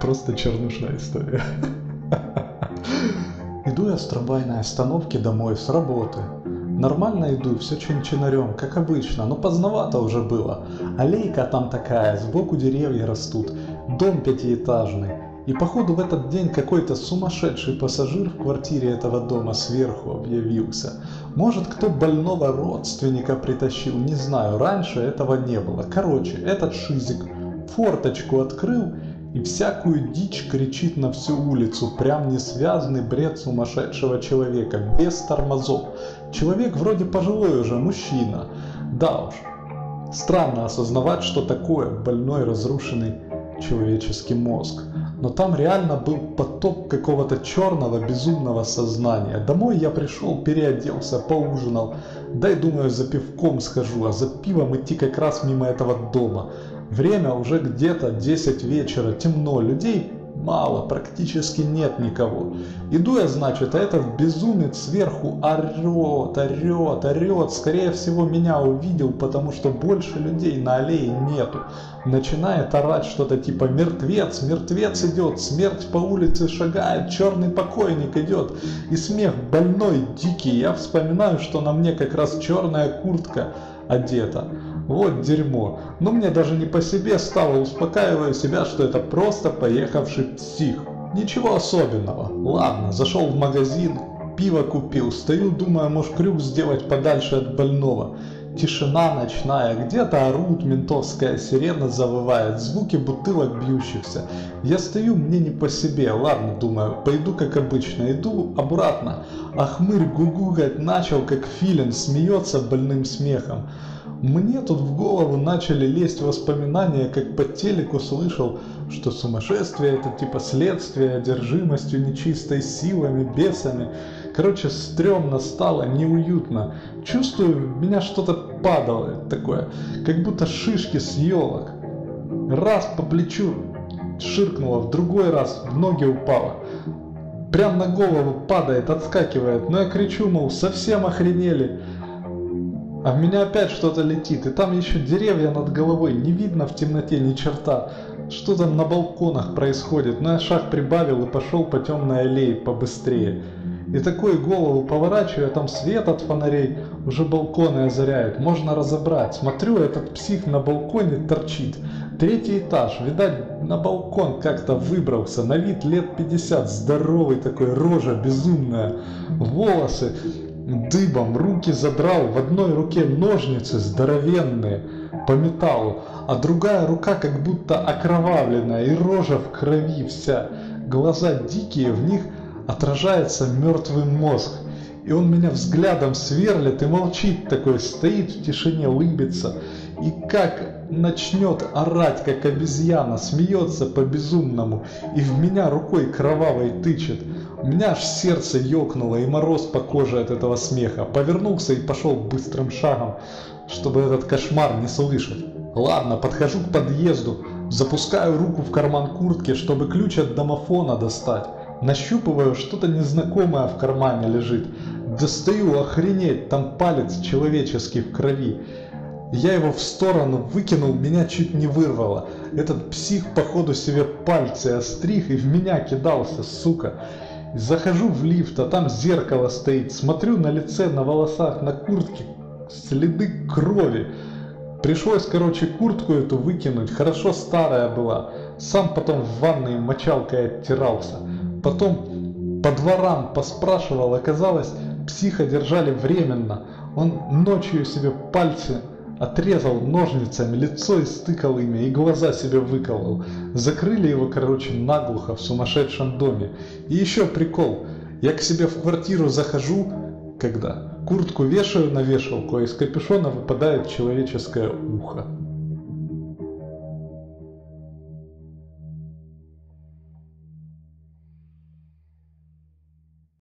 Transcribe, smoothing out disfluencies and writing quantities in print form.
Просто чернушная история. Иду я с трамвайной остановки домой с работы. Нормально иду, все чин-чинарем, как обычно, но поздновато уже было. Аллейка там такая, сбоку деревья растут, дом пятиэтажный. И походу в этот день какой-то сумасшедший пассажир в квартире этого дома сверху объявился. Может, кто больного родственника притащил, не знаю, раньше этого не было. Короче, этот шизик форточку открыл и всякую дичь кричит на всю улицу. Прям несвязный бред сумасшедшего человека, без тормозов. Человек вроде пожилой уже, мужчина. Да уж, странно осознавать, что такое больной разрушенный человеческий мозг. Но там реально был поток какого-то черного безумного сознания. Домой я пришел, переоделся, поужинал. Дай, думаю, за пивком схожу, а за пивом идти как раз мимо этого дома. Время уже где-то 10 вечера, темно, людей мало, практически нет никого. Иду я, значит, а этот безумец сверху орет. Скорее всего, меня увидел, потому что больше людей на аллее нету. Начинает орать что-то типа «Мертвец, мертвец идет, смерть по улице шагает, черный покойник идет». И смех больной, дикий. Я вспоминаю, что на мне как раз черная куртка одета. Вот дерьмо. Но мне даже не по себе стало, успокаиваю себя, что это просто поехавший псих. Ничего особенного. Ладно, зашел в магазин, пиво купил, стою, думаю, может крюк сделать подальше от больного. Тишина ночная, где-то орут, ментовская сирена завывает, звуки бутылок бьющихся. Я стою, мне не по себе, ладно, думаю, пойду как обычно, иду обратно. А хмырь гугукать начал, как филин, смеется больным смехом. Мне тут в голову начали лезть воспоминания, как по телеку слышал, что сумасшествие это типа следствие одержимостью нечистой силами, бесами. Короче, стрёмно стало, неуютно. Чувствую, в меня что-то падало такое, как будто шишки с елок. Раз по плечу ширкнуло, в другой раз в ноги упало. Прям на голову падает, отскакивает, но я кричу, мол, совсем охренели. А в меня опять что-то летит, и там еще деревья над головой, не видно в темноте ни черта. Что там на балконах происходит, но я шаг прибавил и пошел по темной аллее побыстрее. И такой голову поворачиваю, а там свет от фонарей, уже балконы озаряют, можно разобрать. Смотрю, этот псих на балконе торчит. 3-й этаж, видать, на балкон как-то выбрался, на вид лет 50, здоровый такой, рожа безумная, волосы дыбом, руки задрал, в одной руке ножницы здоровенные по металлу, а другая рука как будто окровавленная и рожа в крови вся, глаза дикие, в них отражается мертвый мозг. И он меня взглядом сверлит и молчит такой, стоит в тишине, улыбится. И как начнет орать, как обезьяна, смеется по-безумному и в меня рукой кровавой тычет. У меня аж сердце ёкнуло и мороз по коже от этого смеха. Повернулся и пошел быстрым шагом, чтобы этот кошмар не слышать. Ладно, подхожу к подъезду, запускаю руку в карман куртки, чтобы ключ от домофона достать. Нащупываю, что-то незнакомое в кармане лежит. Достаю, охренеть, там палец человеческий в крови. Я его в сторону выкинул, меня чуть не вырвало. Этот псих походу себе пальцы остриг и в меня кидался, сука. Захожу в лифт, а там зеркало стоит. Смотрю на лице, на волосах, на куртке следы крови. Пришлось, короче, куртку эту выкинуть. Хорошо старая была. Сам потом в ванной мочалкой оттирался. Потом по дворам поспрашивал, оказалось, психа держали временно. Он ночью себе пальцы отрезал ножницами, лицо истыкал ими и глаза себе выколол. Закрыли его, короче, наглухо в сумасшедшем доме. И еще прикол. Я к себе в квартиру захожу, когда куртку вешаю на вешалку, а из капюшона выпадает человеческое ухо.